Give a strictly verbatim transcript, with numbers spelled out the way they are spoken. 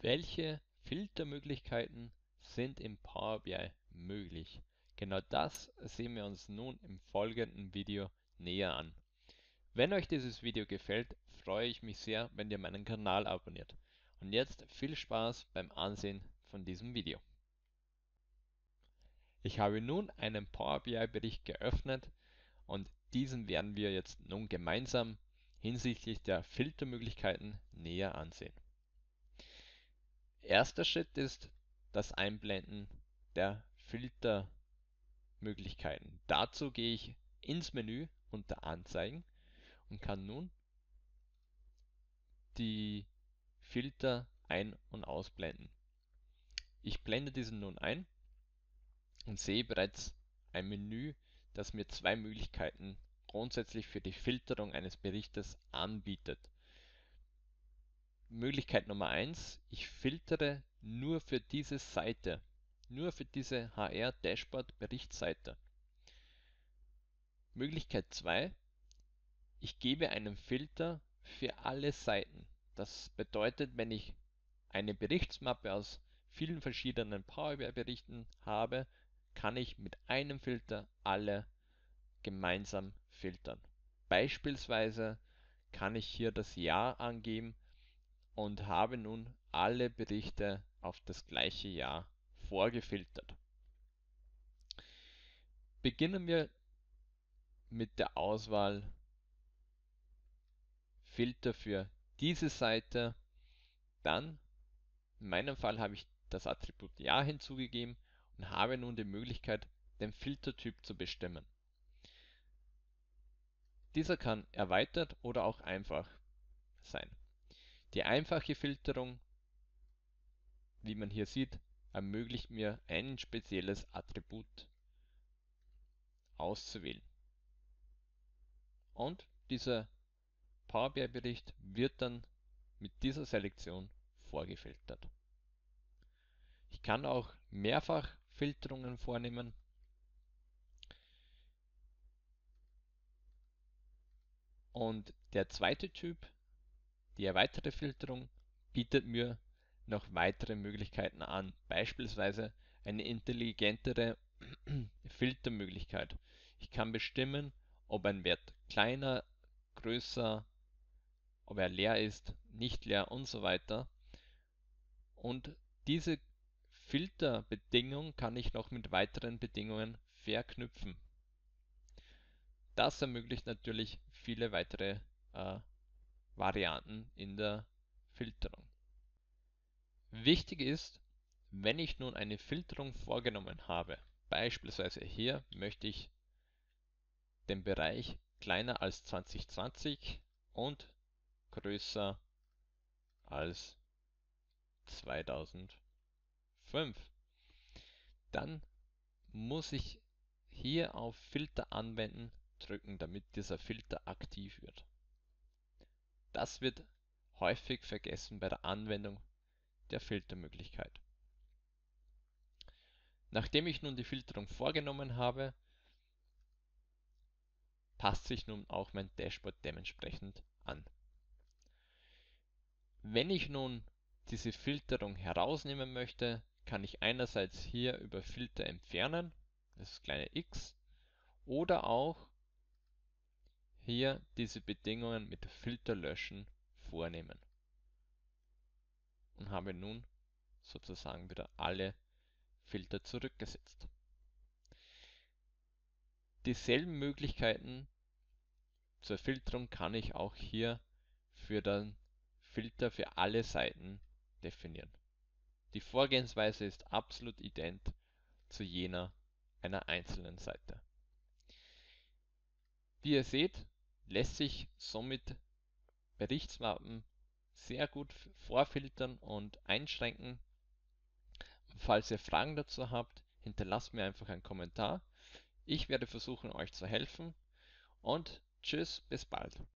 Welche Filtermöglichkeiten sind im Power B I möglich? Genau das sehen wir uns nun im folgenden Video näher an. Wenn euch dieses Video gefällt, freue ich mich sehr, wenn ihr meinen Kanal abonniert. Und jetzt viel Spaß beim Ansehen von diesem Video. Ich habe nun einen Power B I-Bericht geöffnet und diesen werden wir jetzt nun gemeinsam hinsichtlich der Filtermöglichkeiten näher ansehen. Erster Schritt ist das Einblenden der Filtermöglichkeiten. Dazu gehe ich ins Menü unter Anzeigen und kann nun die Filter ein- und ausblenden. Ich blende diesen nun ein und sehe bereits ein Menü, das mir zwei Möglichkeiten grundsätzlich für die Filterung eines Berichtes anbietet. Möglichkeit Nummer eins: Ich filtere nur für diese Seite, nur für diese H R-Dashboard-Berichtsseite. Möglichkeit zwei: Ich gebe einen Filter für alle Seiten. Das bedeutet, wenn ich eine Berichtsmappe aus vielen verschiedenen Power B I-Berichten habe, kann ich mit einem Filter alle gemeinsam filtern. Beispielsweise kann ich hier das Jahr angeben und habe nun alle Berichte auf das gleiche Jahr vorgefiltert. Beginnen wir mit der Auswahl Filter für diese Seite. Dann, in meinem Fall, habe ich das Attribut Jahr hinzugegeben und habe nun die Möglichkeit, den Filtertyp zu bestimmen. Dieser kann erweitert oder auch einfach sein. Die einfache Filterung, wie man hier sieht, ermöglicht mir, ein spezielles Attribut auszuwählen. Und dieser Power B I-Bericht wird dann mit dieser Selektion vorgefiltert. Ich kann auch Mehrfachfilterungen vornehmen. Und der zweite Typ, die erweiterte Filterung, bietet mir noch weitere Möglichkeiten an, beispielsweise eine intelligentere Filtermöglichkeit. Ich kann bestimmen, ob ein Wert kleiner, größer, ob er leer ist, nicht leer und so weiter. Und diese Filterbedingung kann ich noch mit weiteren Bedingungen verknüpfen. Das ermöglicht natürlich viele weitere äh, Varianten in der Filterung. Wichtig ist, wenn ich nun eine Filterung vorgenommen habe, beispielsweise hier möchte ich den Bereich kleiner als zwanzig zwanzig und größer als zweitausendfünf, dann muss ich hier auf Filter anwenden drücken, damit dieser Filter aktiv wird. Das wird häufig vergessen bei der Anwendung der Filtermöglichkeit. Nachdem ich nun die Filterung vorgenommen habe, passt sich nun auch mein Dashboard dementsprechend an. Wenn ich nun diese Filterung herausnehmen möchte, kann ich einerseits hier über Filter entfernen, das kleine X, oder auch hier diese Bedingungen mit Filter löschen vornehmen und habe nun sozusagen wieder alle Filter zurückgesetzt. Dieselben Möglichkeiten zur Filterung kann ich auch hier für den Filter für alle Seiten definieren. Die Vorgehensweise ist absolut ident zu jener einer einzelnen Seite. Wie ihr seht, lässt sich somit Berichtsmappen sehr gut vorfiltern und einschränken. Falls ihr Fragen dazu habt, hinterlasst mir einfach einen Kommentar. Ich werde versuchen, euch zu helfen und tschüss, bis bald.